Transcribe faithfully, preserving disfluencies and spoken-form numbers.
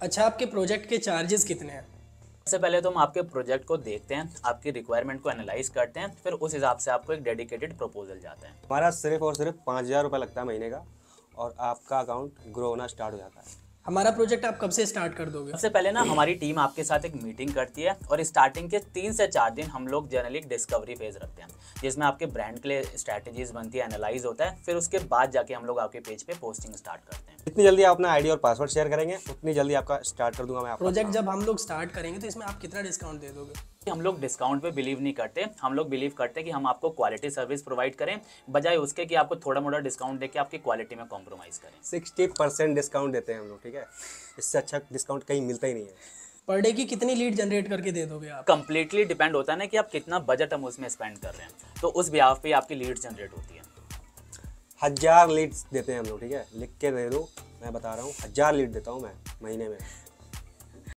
अच्छा, आपके प्रोजेक्ट के चार्जेस कितने हैं? सबसे पहले तो हम आपके प्रोजेक्ट को देखते हैं, आपकी रिक्वायरमेंट को एनालाइज करते हैं, फिर उस हिसाब से आपको एक डेडिकेटेड प्रपोजल जाता है। हमारा सिर्फ और सिर्फ पाँच हज़ार रुपये लगता है महीने का, और आपका अकाउंट ग्रो होना स्टार्ट हो जाता है। हमारा प्रोजेक्ट आप कब से स्टार्ट कर दोगे? सबसे पहले ना हमारी टीम आपके साथ एक मीटिंग करती है और स्टार्टिंग के तीन से चार दिन हम लोग जनरली डिस्कवरी फेज रखते हैं, जिसमें आपके ब्रांड के लिए स्ट्रैटेजीज बनती है, एनालाइज होता है, फिर उसके बाद जाके हम लोग आपके पेज पे पोस्टिंग स्टार्ट करते हैं। जितनी जल्दी आप अपना आईडी और पासवर्ड शेयर करेंगे उतनी जल्दी आपका स्टार्ट कर दूंगा मैं आपका प्रोजेक्ट जब हम लोग स्टार्ट करेंगे तो इसमें आप कितना डिस्काउंट दे दोगे? हम लोग डिस्काउंट पे बिलीव नहीं करते, हम लोग बिलीव करते हैं कि हम आपको क्वालिटी सर्विस प्रोवाइड करें, बजाय उसके कि आपको थोड़ा मोटा डिस्काउंट देके आपकी क्वालिटी में कॉम्प्रोमाइज़ करें। सिक्सटी परसेंट डिस्काउंट देते हैं हम लोग, ठीक है। इससे अच्छा डिस्काउंट कहीं मिलता ही नहीं है। पर डे की कितनी लीड जनरेट करके दे दोगे आप? कंप्लीटली डिपेंड होता है ना कि आप कितना बजट हम उसमें स्पेंड कर रहे हैं, तो उस बिहाफ पे आपकी लीड जनरेट होती है। हजार लीड्स देते हैं हम लोग, ठीक है। लिख के दे दो, मैं बता रहा हूँ, हजार लीड देता हूँ मैं महीने में।